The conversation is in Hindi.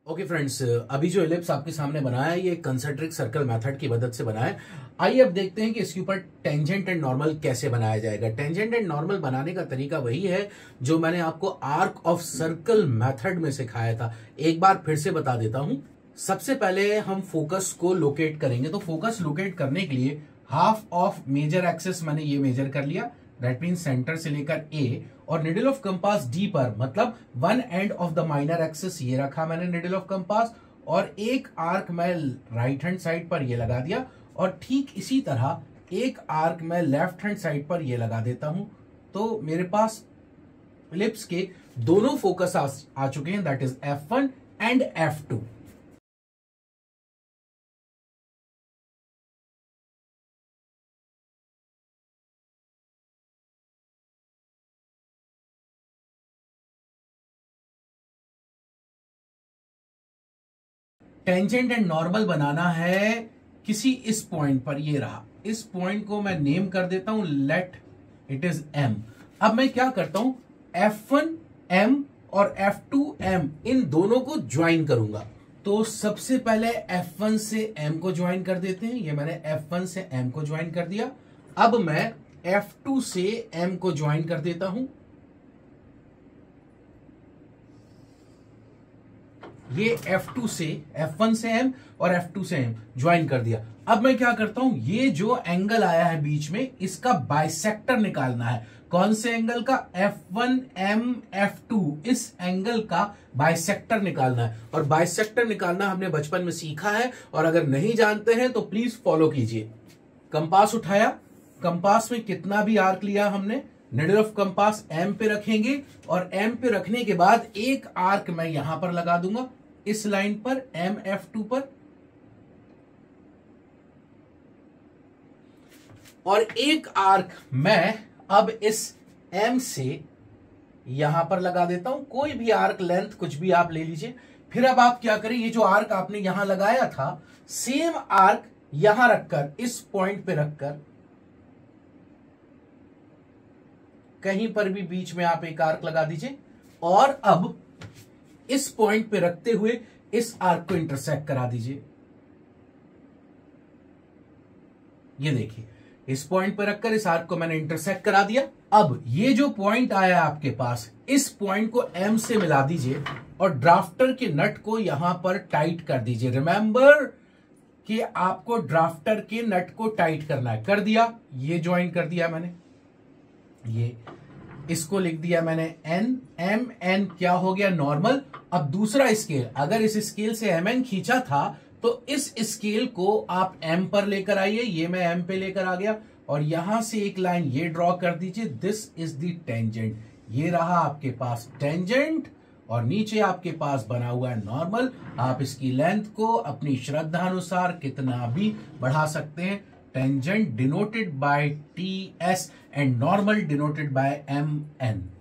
ओके फ्रेंड्स, अभी जो एलिप्स आपके सामने बनाया है ये कंसेंट्रिक सर्कल मेथड की मदद से बनाया है। आइए अब देखते हैं कि इसके ऊपर टेंजेंट एंड नॉर्मल कैसे बनाया जाएगा। टेंजेंट एंड नॉर्मल बनाने का तरीका वही है जो मैंने आपको आर्क ऑफ सर्कल मेथड में सिखाया था। एक बार फिर से बता देता हूं। सबसे पहले हम फोकस को लोकेट करेंगे, तो फोकस लोकेट करने के लिए हाफ ऑफ मेजर एक्सिस मैंने ये मेजर कर लिया, दैट मीन सेंटर से लेकर ए, और निडल ऑफ कंपास डी पर, मतलब one end of the minor axis ये रखा मैंने निडल ऑफ कंपास, और एक आर्क मैं राइट हैंड साइड पर ये लगा दिया, और ठीक इसी तरह एक आर्क मैं लेफ्ट हैंड साइड पर ये लगा देता हूं। तो मेरे पास एलिप्स के दोनों फोकस आ चुके हैं, that is F1 and F2। Tangent and normal बनाना है किसी इस पॉइंट पर, ये रहा, इस पॉइंट को मैं नेम कर देता हूं, लेट इट इज M। अब मैं क्या करता हूं, F1 M और F2 M इन दोनों को ज्वाइन करूंगा। तो सबसे पहले F1 से M को ज्वाइन कर देते हैं, ये मैंने F1 से M को ज्वाइन कर दिया। अब मैं F2 से M को ज्वाइन कर देता हूं, ये F2 से F1 से M और F2 से M ज्वाइन कर दिया। अब मैं क्या करता हूं, ये जो एंगल आया है बीच में इसका बाइसेक्टर निकालना है। कौन से एंगल का? F1 M F2, इस एंगल का बाइसेक्टर निकालना है। और बाइसेक्टर निकालना हमने बचपन में सीखा है, और अगर नहीं जानते हैं तो प्लीज फॉलो कीजिए। कंपास उठाया, कंपास में कितना भी आर्क लिया हमने, निडल ऑफ कंपास M पे रखेंगे, और M पे रखने के बाद एक आर्क मैं यहां पर लगा दूंगा, इस लाइन पर MF2 पर, और एक आर्क मैं अब इस M से यहां पर लगा देता हूं। कोई भी आर्क लेंथ कुछ भी आप ले लीजिए। फिर अब आप क्या करें, ये जो आर्क आपने यहां लगाया था, सेम आर्क यहां रखकर, इस पॉइंट पे रखकर, कहीं पर भी बीच में आप एक आर्क लगा दीजिए, और अब इस पॉइंट पे रखते हुए इस आर्क को इंटरसेक्ट करा दीजिए। ये देखिए, इस पॉइंट पे रखकर इस आर्क को मैंने इंटरसेक्ट करा दिया। अब ये जो पॉइंट आया आपके पास, इस पॉइंट को M से मिला दीजिए, और ड्राफ्टर के नट को यहां पर टाइट कर दीजिए। रिमेंबर कि आपको ड्राफ्टर के नट को टाइट करना है। कर दिया, ये ज्वाइन कर दिया मैंने, ये इसको लिख दिया मैंने N, M N क्या हो गया, नॉर्मल। अब दूसरा स्केल, अगर इस स्केल से MN खींचा था तो इस स्केल को आप M पर लेकर आइए, ये मैं M पे लेकर आ गया, और यहां से एक लाइन ये ड्रॉ कर दीजिए, दिस इज द टेंजेंट। ये रहा आपके पास टेंजेंट, और नीचे आपके पास बना हुआ है नॉर्मल। आप इसकी लेंथ को अपनी श्रद्धा अनुसार कितना भी बढ़ा सकते हैं। Tangent denoted by TS and normal denoted by MN।